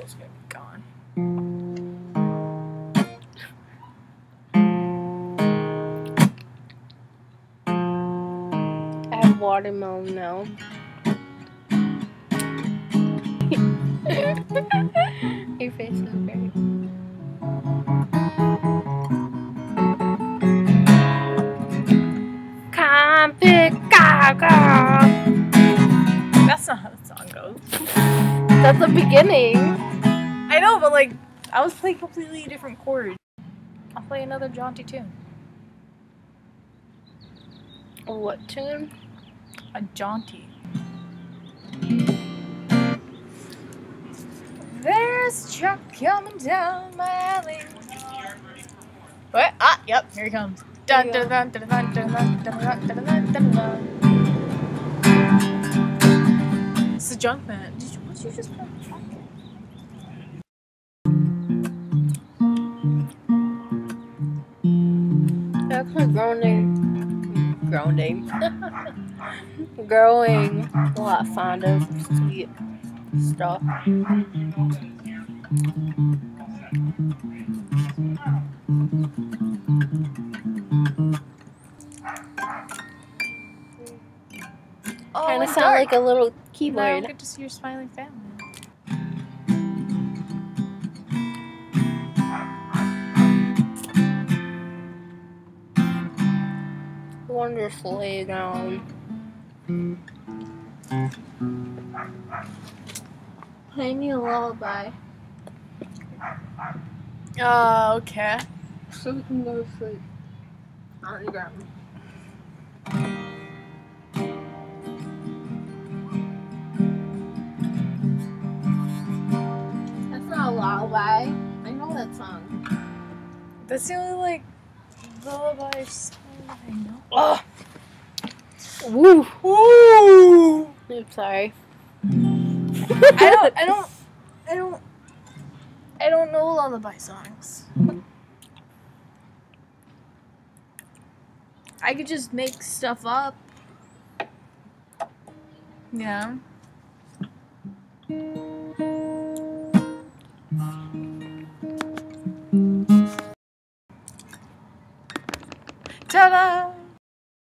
just gonna be gone. I have watermelon now. Your face is great. That's not how the song goes. That's the beginning. I know, but like, I was playing completely different chords. I'll play another jaunty tune. What tune? A jaunty. There's a truck coming down my alley. What? Ah, yep, here he comes. Dun dun dun dun dun dun dun dun dun dun dun dun. It's a junk man. What did you just put on the junk? Actually growing a lot fond of sweet stuff. Oh, Kind of it's sound dark. like a little Now I keyboard. get to see your smiling family. Wonderfully down. Play me a lullaby Okay. so we can go to sleep on the ground. That's not a lullaby. I know that song. That's the only like lullaby song that I know. Oh. Woo. Ooh. I'm sorry. I don't know lullaby songs. I could just make stuff up. Yeah.